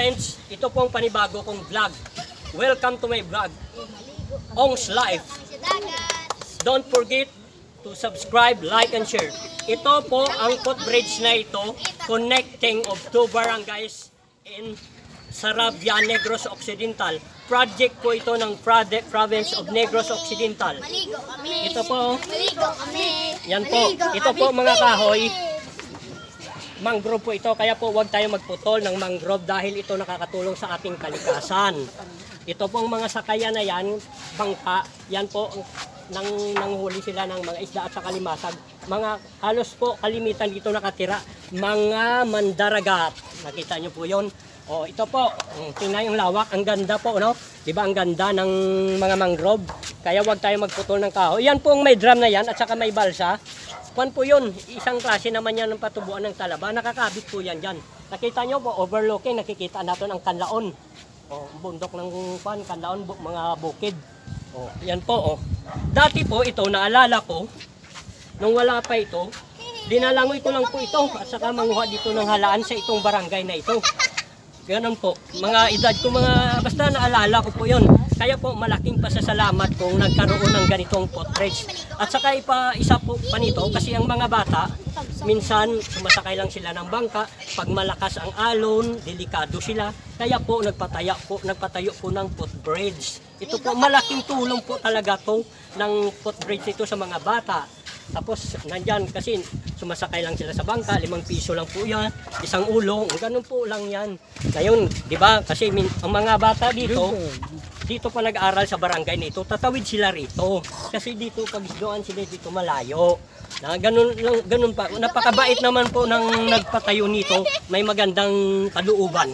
friends, ito po ang panibago kong vlog. Welcome to my vlog, Ong's Life. Don't forget to subscribe, like, and share. Ito po ang footbridge na ito, connecting of two barangays in Sarabia, Negros Occidental. Project po ito ng province of Negros Occidental. Ito po, yan po, ito po mga kahoy, mangrove po ito, kaya po huwag tayo magputol ng mangrove dahil ito nakakatulong sa ating kalikasan. Ito pong mga sakayan na yan, bangka, yan po, nanghuli sila ng mga isda at saka limasag. Mga halos po kalimitan dito nakatira, mga mandaragat. Nakita nyo po yun. O ito po, tingnan yung lawak, ang ganda po, no? Diba ang ganda ng mga mangrove? Kaya huwag tayo magputol ng kahoy. Yan po ang may drum na yan at saka may balsa. Kwan po yun, isang klase naman yan ng patubuan ng talaba. Nakakabit po yan dyan. Nakita nyo po, overlooking, nakikita natin ang kanlaon. O, bundok ng kwan, kanlaon, mga bukid. O, yan po, o. Dati po ito, naalala ko, nung wala pa ito, dinalangoy ko lang po ito at saka manguha dito ng halaan sa itong barangay na ito. Ganun po, mga edad ko, basta naalala ko po yun. Kaya po malaking pasasalamat kung nagkaroon ng ganitong footbridge. At saka isa po pa nito, kasi ang mga bata, minsan sumasakay lang sila ng bangka, pag malakas ang alon, delikado sila. Kaya po nagpatayo po ng footbridge. Ito po, malaking tulong po talaga to ng footbridge ito sa mga bata. Tapos nandyan kasi sumasakay lang sila sa bangka, 5 piso lang po yan, isang ulong, ganun po lang yan. Ngayon, di ba, kasi ang mga bata dito pa nag-aaral sa barangay nito, tatawid sila rito. Kasi dito, pag isdoan sila dito malayo. Ganun pa, napakabait naman po ng nagpatayo nito, may magandang kalooban.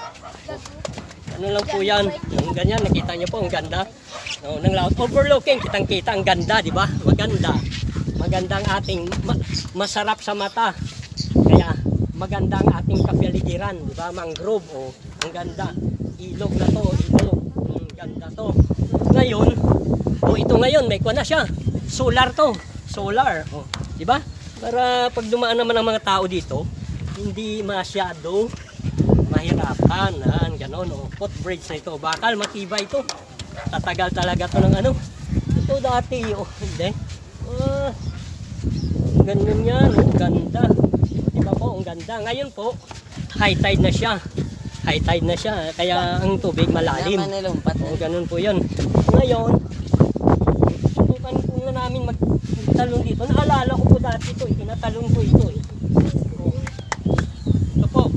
Ano lang po yan, yung ganyan, nakita niyo po, ang ganda. Ng laut, overlooking, kitang-kita, ang ganda, di ba? Maganda. Magandang ating masarap sa mata. Kaya magandang ating kapaligiran, di ba? Mangrove, oh, ang ganda. Ilog na to, ilog. Ganda to. Ngayon, ito ngayon may kuha na siya. Solar to. Solar, oh, di ba? Para pag dumaan naman ang mga tao dito, hindi masyado mahirapan, ganon, oh. Footbridge na ito. Bakal matibay ito. Tatagal talaga to ng ano. Ito dati, oh, hindi. Ganyan yan, oh, ganda. Diba po, ang ganda. Ngayon po, high tide na siya. High tide na siya, kaya ang tubig malalim. Oh, ganun po yun. Ngayon, subukan po na namin magtalon dito. Naalala ko po dati ito, tinatalon ko ito. Oh. Ito po,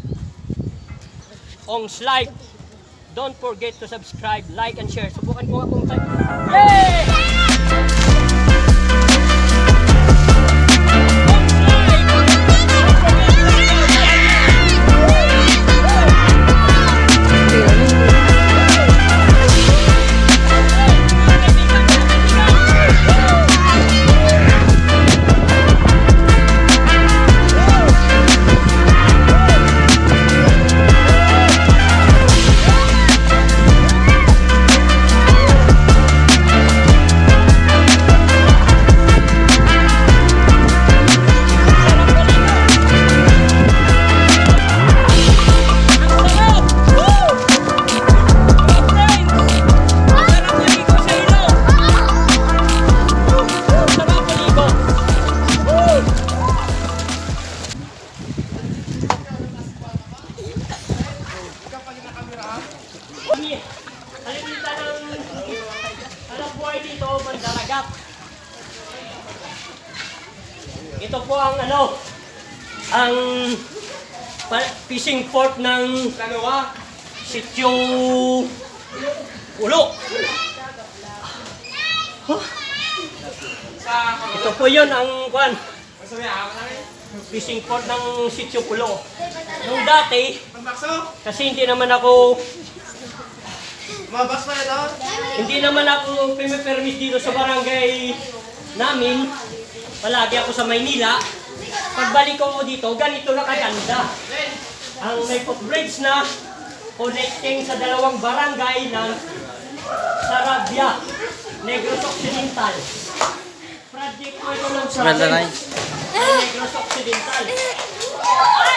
Ong's Life. Don't forget to subscribe, like, and share. Subukan ko nga pong tayo. Yay! Ito po ang ang fishing port ng Sitio Ulo. Ito po yun ang fishing port ng Sitio Ulo. Nung dati, kasi hindi naman ako pimipermis dito sa barangay namin. Palagi ako sa Maynila. Pagbalik ko dito, ganito na kaganda. Ang may footbridge na connecting sa dalawang barangay ng Sarabia, Negros Occidental. Project ko ito ng Sarabia, Negros Occidental.